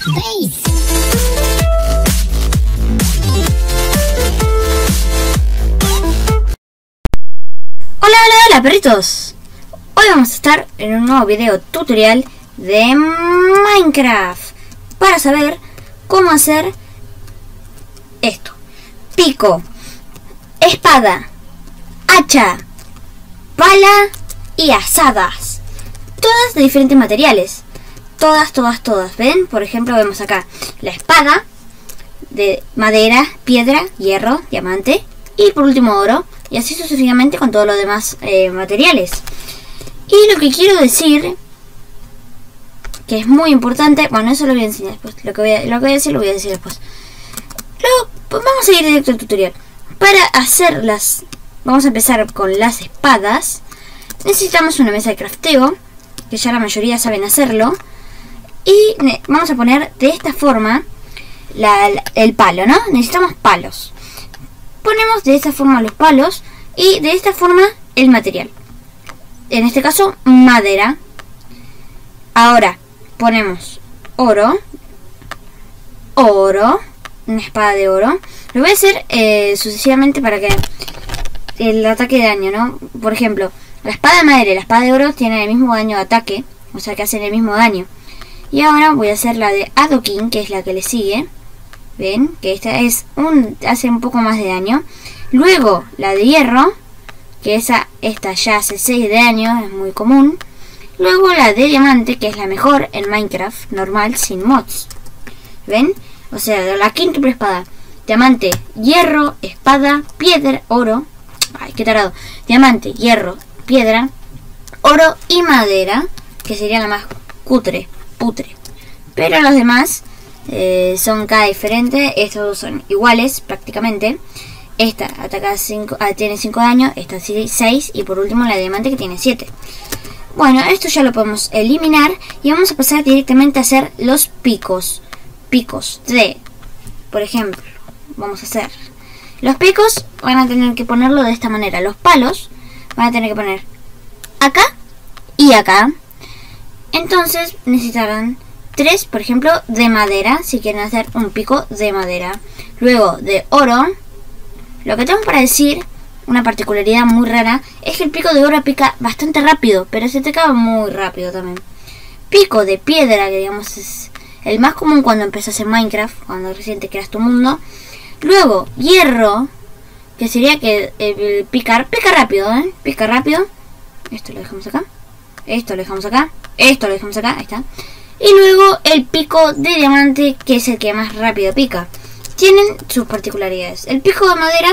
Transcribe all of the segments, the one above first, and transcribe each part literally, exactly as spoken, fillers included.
Hola, hola, hola perritos. Hoy vamos a estar en un nuevo video tutorial de Minecraft para saber cómo hacer esto: pico, espada, hacha, pala y azadas, todas de diferentes materiales. Todas, todas, todas. ¿Ven? Por ejemplo, vemos acá la espada de madera, piedra, hierro, diamante y por último oro. Y así sucesivamente con todos los demás eh, materiales. Y lo que quiero decir, que es muy importante, bueno, eso lo voy a enseñar después. Lo que voy a, lo que voy a decir lo voy a decir después. Luego, pues vamos a ir directo al tutorial. Para hacerlas, vamos a empezar con las espadas. Necesitamos una mesa de crafteo, que ya la mayoría saben hacerlo. Y vamos a poner de esta forma la, la, el palo, ¿no? Necesitamos palos. Ponemos de esta forma los palos y de esta forma el material. En este caso, madera. Ahora ponemos oro. Oro. Una espada de oro. Lo voy a hacer eh, sucesivamente para que el ataque de daño, ¿no? Por ejemplo, la espada de madera y la espada de oro tienen el mismo daño de ataque. O sea que hacen el mismo daño. Y ahora voy a hacer la de adoquín, que es la que le sigue. Ven, que esta es un, hace un poco más de daño. Luego la de hierro, que esa, esta ya hace seis de daño, es muy común. Luego la de diamante, que es la mejor en Minecraft, normal, sin mods. ¿Ven? O sea, la quíntuple espada. Diamante, hierro, espada, piedra, oro. Ay, qué tarado. Diamante, hierro, piedra, oro y madera, que sería la más cutre, putre. Pero los demás Eh, son cada diferente. Estos dos son iguales prácticamente. Esta ataca cinco, ah, tiene cinco de daño, esta seis y por último la de diamante que tiene siete. Bueno, esto ya lo podemos eliminar y vamos a pasar directamente a hacer los picos. Picos de, por ejemplo, vamos a hacer los picos. Van a tener que ponerlo de esta manera. Los palos van a tener que poner acá y acá. Entonces necesitarán tres, por ejemplo, de madera, si quieren hacer un pico de madera. Luego de oro. Lo que tengo para decir, una particularidad muy rara, es que el pico de oro pica bastante rápido, pero se te acaba muy rápido también. Pico de piedra, que digamos es el más común cuando empiezas en Minecraft, cuando recién te creas tu mundo. Luego hierro, que sería que el picar, pica rápido, ¿eh? Pica rápido. Esto lo dejamos acá. Esto lo dejamos acá. Esto lo dejamos acá. Ahí está. Y luego el pico de diamante, que es el que más rápido pica. Tienen sus particularidades. El pico de madera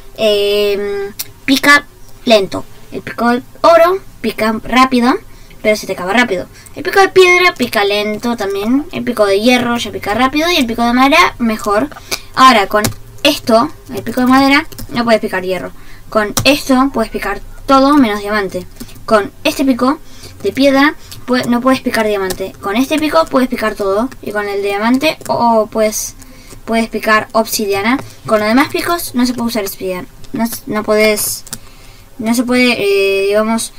eh, pica lento. El pico de oro pica rápido, pero se te acaba rápido. El pico de piedra pica lento también. El pico de hierro ya pica rápido. Y el pico de madera mejor. Ahora con esto, el pico de madera, no puedes picar hierro. Con esto puedes picar todo menos diamante. Con este pico de piedra no puedes picar diamante. Con este pico puedes picar todo. Y con el diamante o oh, pues puedes picar obsidiana. Con los demás picos no se puede usar obsidiana. No, no puedes. No se puede, eh, digamos,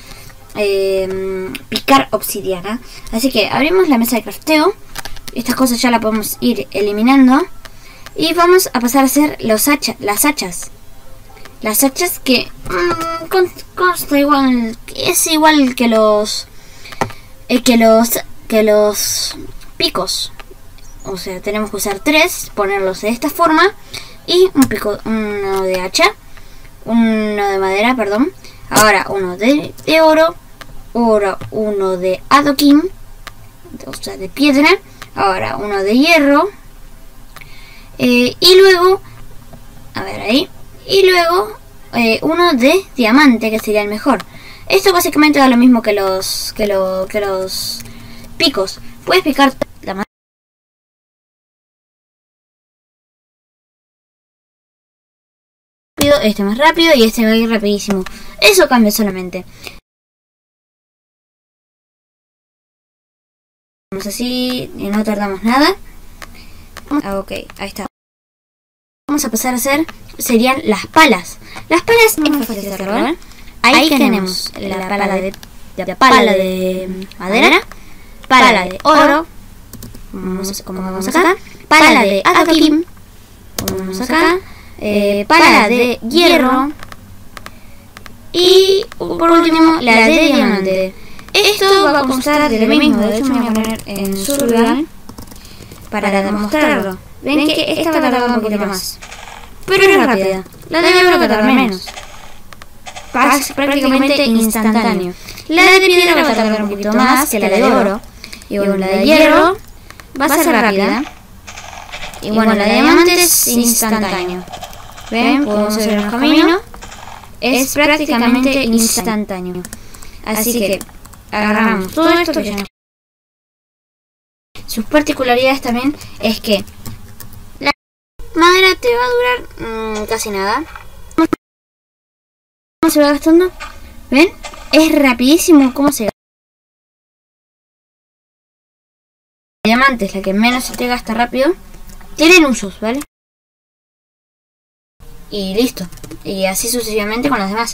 eh, picar obsidiana. Así que abrimos la mesa de crafteo. Estas cosas ya las podemos ir eliminando. Y vamos a pasar a hacer los hacha, las hachas. Las hachas que mmm, consta igual. Es igual que los. Eh, que los que los picos. O sea, tenemos que usar tres, ponerlos de esta forma y un pico, uno de hacha, uno de madera, perdón. Ahora uno de, de oro, ahora uno de adoquín, o sea, de piedra. Ahora uno de hierro eh, y luego, a ver ahí, y luego eh, uno de diamante, que sería el mejor. Esto básicamente da lo mismo que los que, lo, que los picos. Puedes picar la madera. Este más rápido y este va a ir rapidísimo. Eso cambia solamente. Vamos así y no tardamos nada. Ah, ok, ahí está. Vamos a pasar a hacer, serían las palas. Las palas es muy fácil de hacerlo. Ahí, Ahí tenemos la pala de, de, pala de madera, pala de oro, Vamos, como vamos acá. Pala de adoquín. Como vemos acá. Eh, pala de hierro. Y por último, la de diamante. Esto va a constar de lo mismo. De hecho, me voy a poner en su lugar para demostrarlo. Ven que esta va a tardar un poquito más, pero es rápida. La de oro va a tardar menos. Es prácticamente instantáneo. La de piedra va a tardar un poquito más que la de oro. Y bueno, la de hierro va a ser rápida. Y bueno, la de diamante es instantáneo. Ven, podemos ver el camino. Es prácticamente instantáneo. Así que agarramos todo esto que ya nos... Sus particularidades también es que la madera te va a durar mmm, casi nada. ¿Cómo se va gastando? ¿Ven? Es rapidísimo cómo se gasta. La diamante es la que menos se te gasta rápido. Tienen usos, ¿vale? Y listo. Y así sucesivamente con las demás.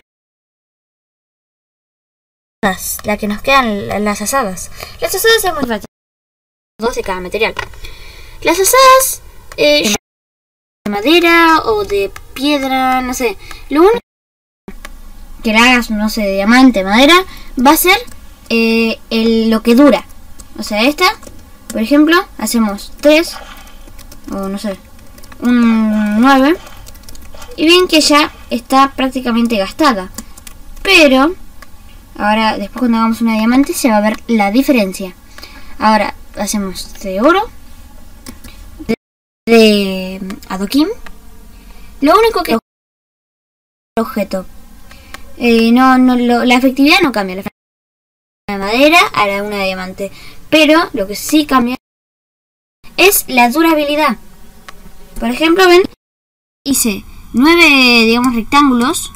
La que nos quedan, las asadas. Las asadas es muy fácil. Dos de cada material. Las asadas eh, de madera o de piedra, no sé. Lo único que la hagas, no sé, de diamante, madera, va a ser eh, el, lo que dura. O sea, esta, por ejemplo, hacemos tres o no sé, un nueve. Y ven que ya está prácticamente gastada. Pero ahora, después cuando hagamos una diamante, se va a ver la diferencia. Ahora hacemos de oro, de, de adoquín. Lo único que el objeto, eh, no, no, lo, la efectividad no cambia. La efectividad de madera a la una de diamante. Pero lo que sí cambia es la durabilidad. Por ejemplo, ven, hice nueve, digamos, rectángulos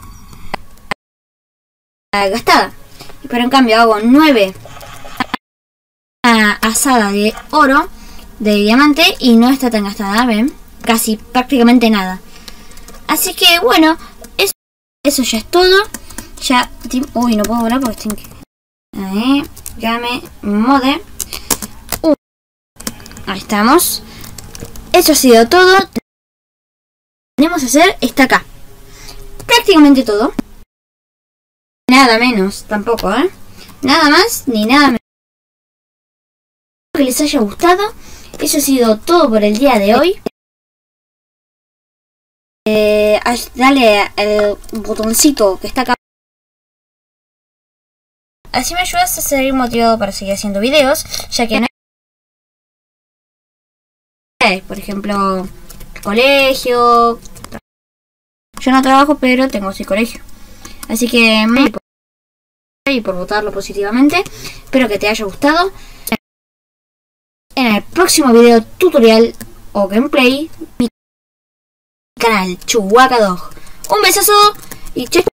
gastada. Pero en cambio hago nueve asada de oro, de diamante, y no está tan gastada, ven, casi prácticamente nada. Así que bueno, eso, eso ya es todo. Ya, uy, no puedo volar porque estoy que... Ahí, game mode. Uh, ahí estamos. Eso ha sido todo. Lo que tenemos que hacer está acá. Prácticamente todo. Nada menos, tampoco, ¿eh? Nada más ni nada menos. Espero que les haya gustado. Eso ha sido todo por el día de hoy. Eh, dale al botoncito que está acá. Así me ayudas a seguir motivado para seguir haciendo videos, ya que no hay, por ejemplo, colegio. Yo no trabajo, pero tengo sí colegio. Así que me y por votarlo positivamente. Espero que te haya gustado. En el próximo video tutorial o gameplay, mi canal Chewbacca Dog. Un besazo y chau.